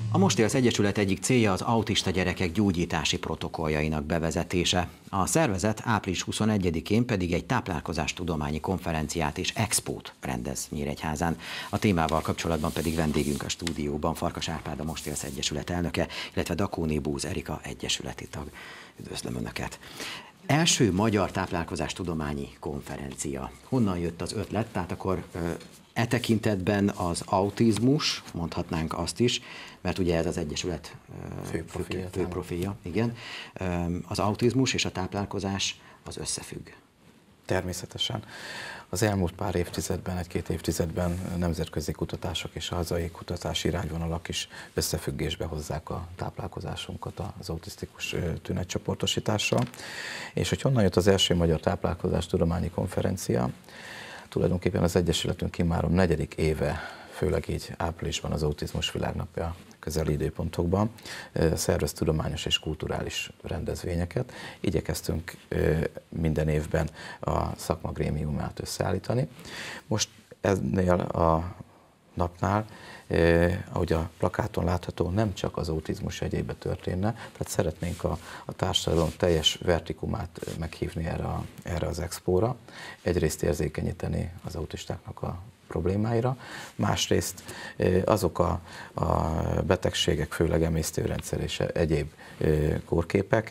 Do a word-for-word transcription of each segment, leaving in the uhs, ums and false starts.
A Most élsz Egyesület egyik célja az autista gyerekek gyógyítási protokolljainak bevezetése. A szervezet április huszonegyedikén pedig egy táplálkozástudományi konferenciát és expót rendez Nyíregyházán. A témával kapcsolatban pedig vendégünk a stúdióban Farkas Árpád, a Most élsz Egyesület elnöke, illetve Dakóné Búz Erika egyesületi tag. Üdvözlöm Önöket! Első magyar táplálkozástudományi konferencia. Honnan jött az ötlet? Tehát akkor e tekintetben az autizmus, mondhatnánk azt is, mert ugye ez az Egyesület fő profilja, fő profilja, igen. Az autizmus és a táplálkozás az összefügg. Természetesen. Az elmúlt pár évtizedben, egy-két évtizedben nemzetközi kutatások és a hazai kutatási irányvonalak is összefüggésbe hozzák a táplálkozásunkat az autisztikus tünetcsoportosítással. És hogy honnan jött az első magyar táplálkozástudományi konferencia? Tulajdonképpen az Egyesületünk immáron negyedik éve, főleg így áprilisban az Autizmus Világnapja közeli időpontokban szervez tudományos és kulturális rendezvényeket. Igyekeztünk minden évben a szakma grémiumát összeállítani. Most ennél a napnál, ahogy a plakáton látható, nem csak az autizmus jegyébe történne, tehát szeretnénk a, a társadalom teljes vertikumát meghívni erre, a, erre az expóra. Egyrészt érzékenyíteni az autistáknak a problémáira, másrészt azok a, a betegségek, főleg emésztőrendszer és egyéb kórképek,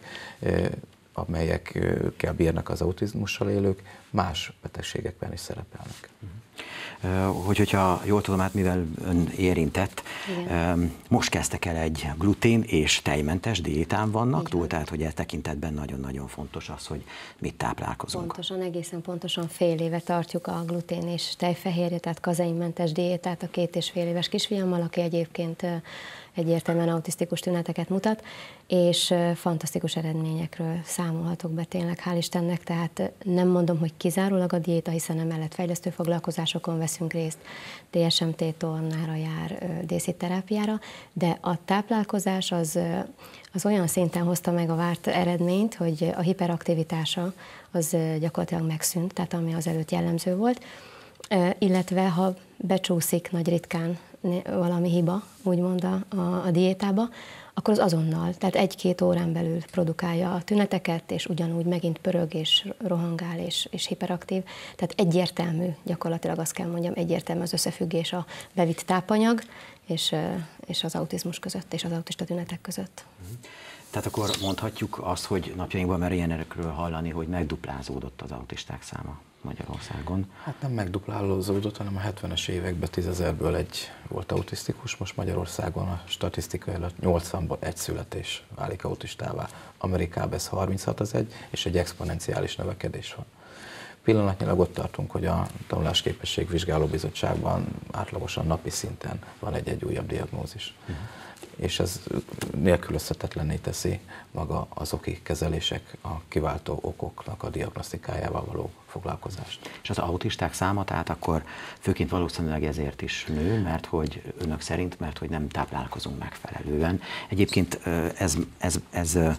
amelyekkel bírnak az autizmussal élők, más betegségekben is szerepelnek. Hogy, hogyha jól tudom, hát mivel ön érintett, igen, most kezdtek el egy glutén és tejmentes diétán vannak túl, tehát hogy e tekintetben nagyon-nagyon fontos az, hogy mit táplálkozunk. Pontosan, egészen pontosan fél éve tartjuk a glutén és tejfehérje, tehát kazeinmentes diétát a két és fél éves kisfiammal, aki egyébként egyértelműen autisztikus tüneteket mutat, és fantasztikus eredményekről számolhatok be tényleg, hál' Istennek, tehát nem mondom, hogy kizárólag a diéta, hiszen emellett fejlesztő foglalkozásokon veszünk részt, dé es em té tornára jár, dészidterápiára, de a táplálkozás az, az olyan szinten hozta meg a várt eredményt, hogy a hiperaktivitása az gyakorlatilag megszűnt, tehát ami az előtt jellemző volt, illetve ha becsúszik nagy ritkán valami hiba, úgymond a, a, a diétába, akkor az azonnal, tehát egy-két órán belül produkálja a tüneteket, és ugyanúgy megint pörög, és rohangál, és, és hiperaktív. Tehát egyértelmű, gyakorlatilag azt kell mondjam, egyértelmű az összefüggés a bevitt tápanyag és, és az autizmus között, és az autista tünetek között. Tehát akkor mondhatjuk azt, hogy napjainkban már ilyenekről hallani, hogy megduplázódott az autisták száma Magyarországon. Hát nem megduplálódott, hanem a hetvenes években tízezerből egy volt autisztikus, most Magyarországon a statisztikai alatt nyolcvanból egy születés válik autistává. Amerikában ez harminchat az egy, és egy exponenciális növekedés van. Pillanatnyilag ott tartunk, hogy a Tanulásképesség Vizsgálóbizottságban átlagosan napi szinten van egy-egy újabb diagnózis. Uh-huh. És ez nélkülözhetetlenné teszi maga az oki kezelések, a kiváltó okoknak a diagnosztikájával való foglalkozást. És az autisták száma, tehát akkor főként valószínűleg ezért is nő, mert hogy önök szerint, mert hogy nem táplálkozunk megfelelően. Egyébként ez, ez, ez, ez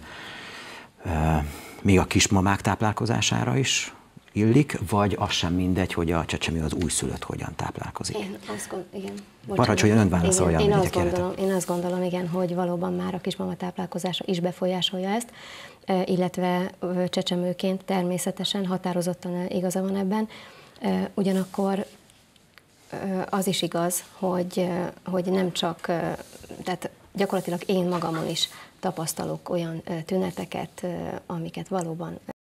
még a kismamák táplálkozására is illik, vagy az sem mindegy, hogy a csecsemő az újszülött hogyan táplálkozik? Én azt gondolom, igen. Parancsoljon, ön válaszolja, én, én, azt gondolom, én azt gondolom, igen, hogy valóban már a kismama táplálkozása is befolyásolja ezt, illetve csecsemőként természetesen határozottan igaza van ebben. Ugyanakkor az is igaz, hogy, hogy nem csak, tehát gyakorlatilag én magamon is tapasztalok olyan tüneteket, amiket valóban